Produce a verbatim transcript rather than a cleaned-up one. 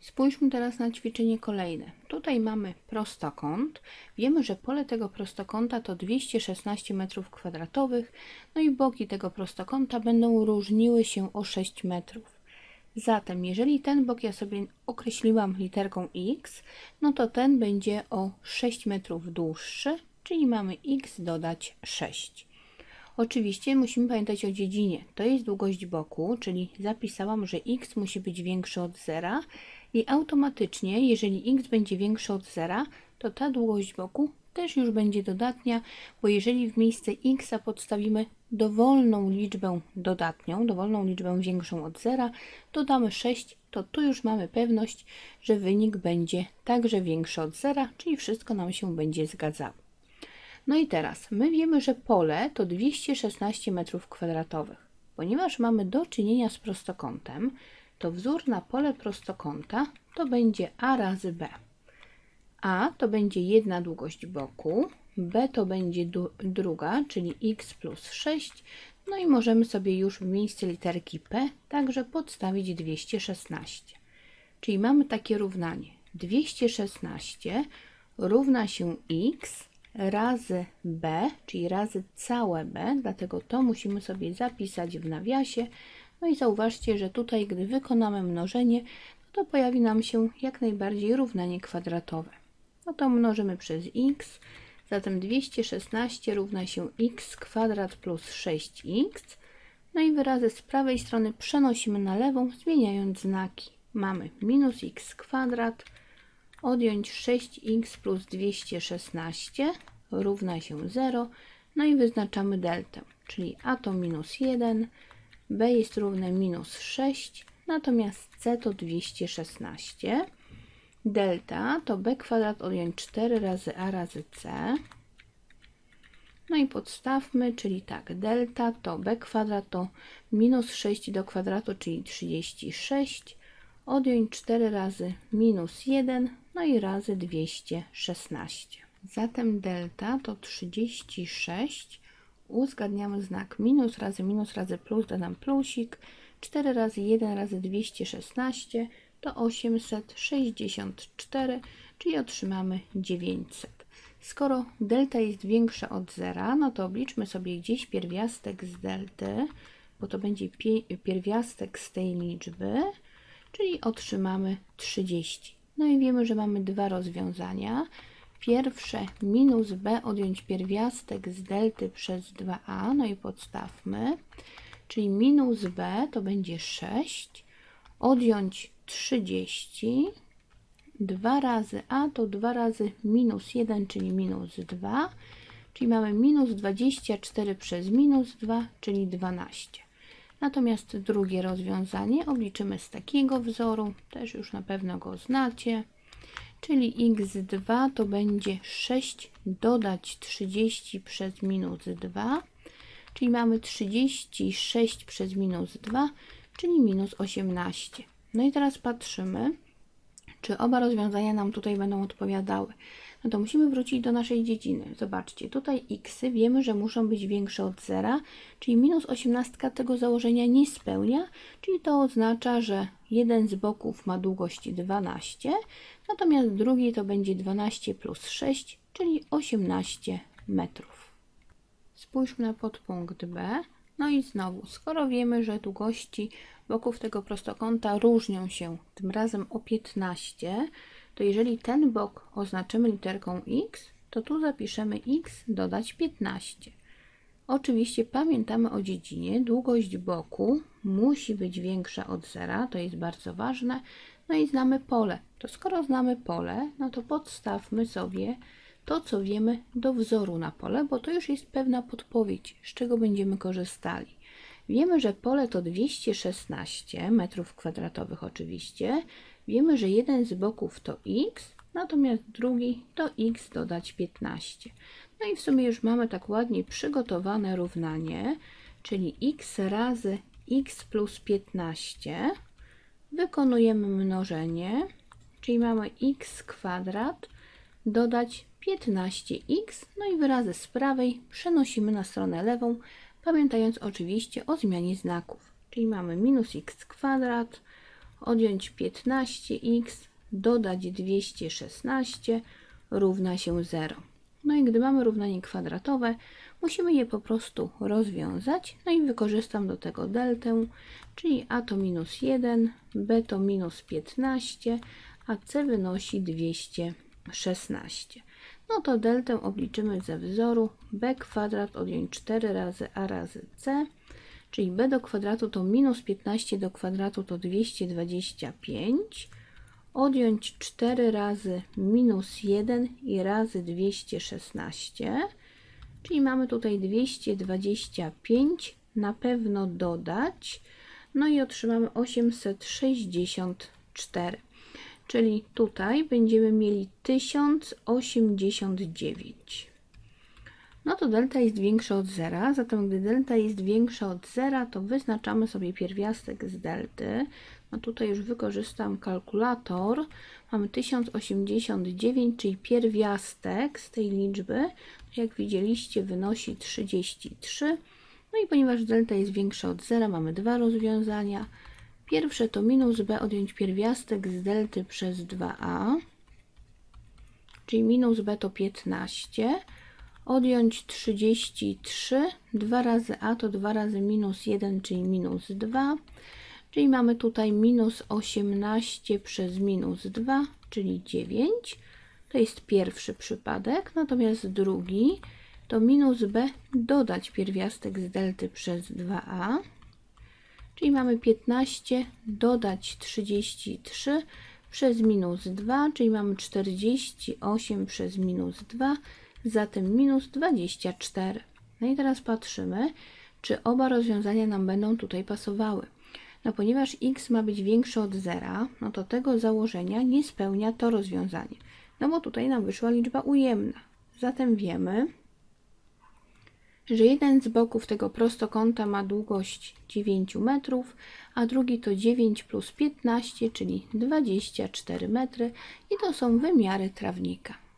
Spójrzmy teraz na ćwiczenie kolejne. Tutaj mamy prostokąt. Wiemy, że pole tego prostokąta to dwieście szesnaście metrów kwadratowych, no i boki tego prostokąta będą różniły się o sześć metrów. Zatem, jeżeli ten bok ja sobie określiłam literką X, no to ten będzie o sześć metrów dłuższy, czyli mamy X dodać sześć. Oczywiście musimy pamiętać o dziedzinie. To jest długość boku, czyli zapisałam, że X musi być większy od zera i automatycznie, jeżeli X będzie większy od zera, to ta długość boku też już będzie dodatnia, bo jeżeli w miejsce X podstawimy dowolną liczbę dodatnią, dowolną liczbę większą od zera, dodamy sześć, to tu już mamy pewność, że wynik będzie także większy od zera, czyli wszystko nam się będzie zgadzało. No i teraz, my wiemy, że pole to dwieście szesnaście metrów kwadratowych. Ponieważ mamy do czynienia z prostokątem, to wzór na pole prostokąta to będzie A razy B. A to będzie jedna długość boku, B to będzie druga, czyli X plus sześć, no i możemy sobie już w miejsce literki P także podstawić dwieście szesnaście. Czyli mamy takie równanie. dwieście szesnaście równa się X razy B, czyli razy całe B, dlatego to musimy sobie zapisać w nawiasie. No i zauważcie, że tutaj, gdy wykonamy mnożenie, no to pojawi nam się jak najbardziej równanie kwadratowe. No to mnożymy przez x, zatem dwieście szesnaście równa się x kwadrat plus sześć x. No i wyrazy z prawej strony przenosimy na lewą, zmieniając znaki. Mamy minus x kwadrat, odjąć sześć x plus dwieście szesnaście równa się zero, no i wyznaczamy deltę, czyli a to minus jeden, b jest równe minus sześć, natomiast c to dwieście szesnaście. Delta to b kwadrat odjąć cztery razy a razy c. No i podstawmy, czyli tak, delta to b kwadrat to minus sześć do kwadratu, czyli trzydzieści sześć, odjąć cztery razy minus jeden, no i razy dwieście szesnaście. Zatem delta to trzydzieści sześć, uzgadniamy znak minus razy minus razy plus, dodam plusik, cztery razy jeden razy dwieście szesnaście to osiemset sześćdziesiąt cztery, czyli otrzymamy dziewięćset. Skoro delta jest większa od zera, no to obliczmy sobie gdzieś pierwiastek z delty, bo to będzie pierwiastek z tej liczby, czyli otrzymamy trzydzieści. No i wiemy, że mamy dwa rozwiązania. Pierwsze minus b odjąć pierwiastek z delty przez dwa a, no i podstawmy, czyli minus b to będzie sześć, odjąć trzydzieści, dwa razy a to dwa razy minus jeden, czyli minus dwa, czyli mamy minus dwadzieścia cztery przez minus dwa, czyli dwanaście. Natomiast drugie rozwiązanie obliczymy z takiego wzoru, też już na pewno go znacie, czyli x dwa to będzie sześć dodać trzydzieści przez minus dwa, czyli mamy trzydzieści sześć przez minus dwa, czyli minus osiemnaście. No i teraz patrzymy, czy oba rozwiązania nam tutaj będą odpowiadały. No to musimy wrócić do naszej dziedziny. Zobaczcie, tutaj x wiemy, że muszą być większe od zera, czyli minus osiemnaście tego założenia nie spełnia, czyli to oznacza, że jeden z boków ma długość dwanaście, natomiast drugi to będzie dwanaście plus sześć, czyli osiemnaście metrów. Spójrzmy na podpunkt B. No i znowu, skoro wiemy, że długości boków tego prostokąta różnią się tym razem o piętnaście, to jeżeli ten bok oznaczymy literką x, to tu zapiszemy x dodać piętnaście. Oczywiście pamiętamy o dziedzinie, długość boku musi być większa od zera, to jest bardzo ważne. No i znamy pole. To skoro znamy pole, no to podstawmy sobie to, co wiemy do wzoru na pole, bo to już jest pewna podpowiedź, z czego będziemy korzystali. Wiemy, że pole to dwieście szesnaście metrów kwadratowych oczywiście. Wiemy, że jeden z boków to x, natomiast drugi to x dodać piętnaście. No i w sumie już mamy tak ładnie przygotowane równanie, czyli x razy x plus piętnaście. Wykonujemy mnożenie, czyli mamy x kwadrat dodać piętnaście x, no i wyrazy z prawej przenosimy na stronę lewą, pamiętając oczywiście o zmianie znaków. Czyli mamy minus x kwadrat, odjąć piętnaście x, dodać dwieście szesnaście równa się zero. No i gdy mamy równanie kwadratowe, musimy je po prostu rozwiązać. No i wykorzystam do tego deltę, czyli a to minus jeden, b to minus piętnaście, a c wynosi dwieście szesnaście. No to deltę obliczymy ze wzoru b kwadrat odjąć cztery razy a razy c, czyli b do kwadratu to minus piętnaście do kwadratu to dwieście dwadzieścia pięć, odjąć cztery razy minus jeden i razy dwieście szesnaście, czyli mamy tutaj dwieście dwadzieścia pięć, na pewno dodać, no i otrzymamy osiemset sześćdziesiąt cztery, czyli tutaj będziemy mieli tysiąc osiemdziesiąt dziewięć. No to delta jest większa od zera, zatem gdy delta jest większa od zera, to wyznaczamy sobie pierwiastek z delty. No tutaj już wykorzystam kalkulator. Mamy tysiąc osiemdziesiąt dziewięć, czyli pierwiastek z tej liczby, jak widzieliście, wynosi trzydzieści trzy. No i ponieważ delta jest większa od zera, mamy dwa rozwiązania. Pierwsze to minus b odjąć pierwiastek z delty przez dwa a, czyli minus b to piętnaście, odjąć trzydzieści trzy, dwa razy a to dwa razy minus jeden, czyli minus dwa, czyli mamy tutaj minus osiemnaście przez minus dwa, czyli dziewięć. To jest pierwszy przypadek, natomiast drugi to minus b dodać pierwiastek z delty przez dwa a, czyli mamy piętnaście dodać trzydzieści trzy przez minus dwa, czyli mamy czterdzieści osiem przez minus dwa, zatem minus dwadzieścia cztery. No i teraz patrzymy, czy oba rozwiązania nam będą tutaj pasowały. No ponieważ x ma być większe od zera, no to tego założenia nie spełnia to rozwiązanie. No bo tutaj nam wyszła liczba ujemna. Zatem wiemy, że jeden z boków tego prostokąta ma długość dziewięć metrów, a drugi to dziewięć plus piętnaście, czyli dwadzieścia cztery metry i to są wymiary trawnika.